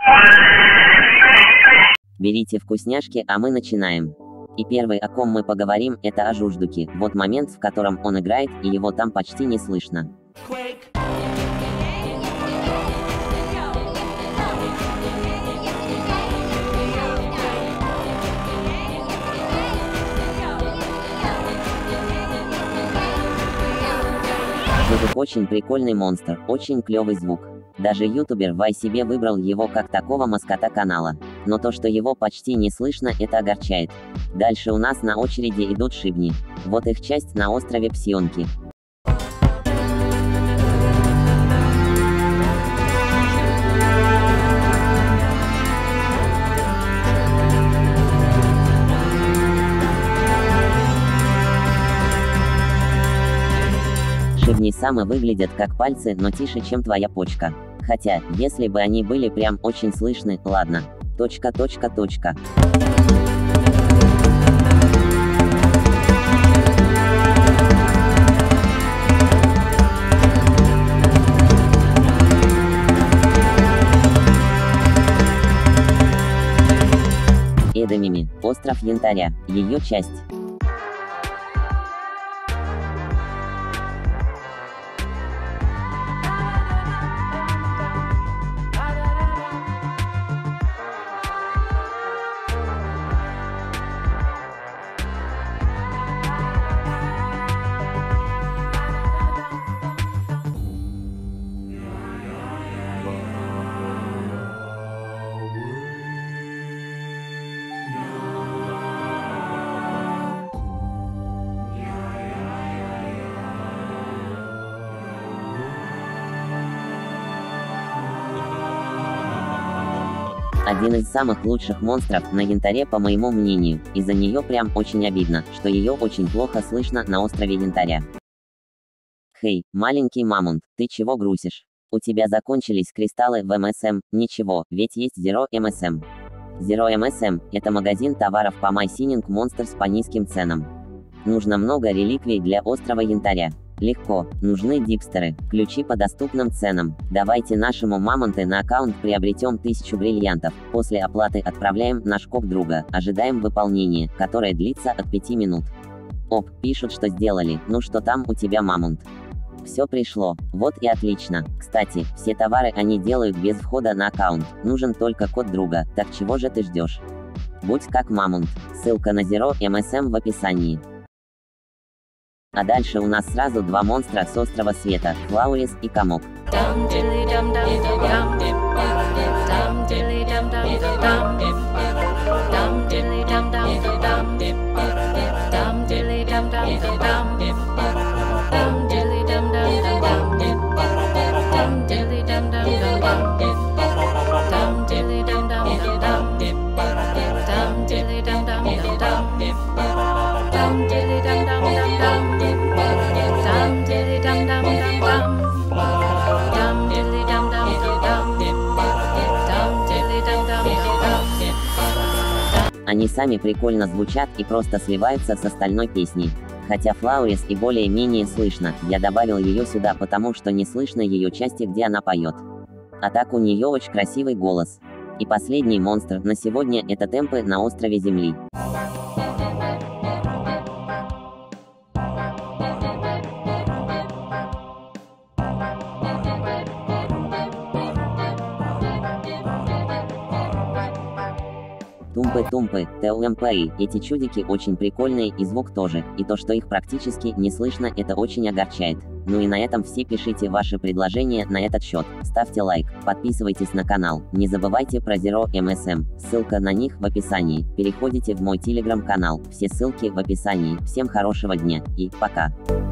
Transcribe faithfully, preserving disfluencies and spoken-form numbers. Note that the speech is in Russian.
Берите вкусняшки, а мы начинаем. И первый, о ком мы поговорим, это о Жуждуке. Вот момент, в котором он играет, и его там почти не слышно. Жужук очень прикольный монстр, очень клевый звук. Даже ютубер Вай себе выбрал его как такого маскота канала. Но то, что его почти не слышно, это огорчает. Дальше у нас на очереди идут шибни. Вот их часть на острове Псионки. Шибни самы выглядят как пальцы, но тише, чем твоя почка. Хотя, если бы они были прям очень слышны, ладно. Точка, точка, точка. Эдемими. Остров Янтаря. Ее часть. Один из самых лучших монстров на Янтаре, по моему мнению. Из-за нее прям очень обидно, что ее очень плохо слышно на острове Янтаря. Хей, маленький мамонт, ты чего грузишь? У тебя закончились кристаллы в эм эс эм? Ничего, ведь есть Zero эм эс эм. Zero эм эс эм – это магазин товаров по My Sinning Monsters по низким ценам. Нужно много реликвий для острова Янтаря. Легко, нужны дипстеры, ключи по доступным ценам. Давайте нашему мамонте на аккаунт приобретем тысячу бриллиантов. После оплаты отправляем наш код друга, ожидаем выполнения, которое длится от пяти минут. Оп, пишут, что сделали, ну что там у тебя, мамонт? Все пришло, вот и отлично. Кстати, все товары они делают без входа на аккаунт, нужен только код друга, так чего же ты ждешь? Будь как мамонт. Ссылка на Zero эм эс эм в описании. А дальше у нас сразу два монстра с острова Света, Флаурис и Комок. Они сами прикольно звучат и просто сливаются с остальной песней. Хотя Флаурис и более-менее слышно, я добавил ее сюда, потому что не слышно ее части, где она поет. А так у нее очень красивый голос. И последний монстр на сегодня это темпы на острове Земли. Тумпы-тумпы, ТЛМПИ, эти чудики очень прикольные и звук тоже, и то, что их практически не слышно, это очень огорчает. Ну и на этом все, пишите ваши предложения на этот счет, ставьте лайк, подписывайтесь на канал, не забывайте про Zero эм эс эм, ссылка на них в описании, переходите в мой телеграм-канал, все ссылки в описании, всем хорошего дня, и пока.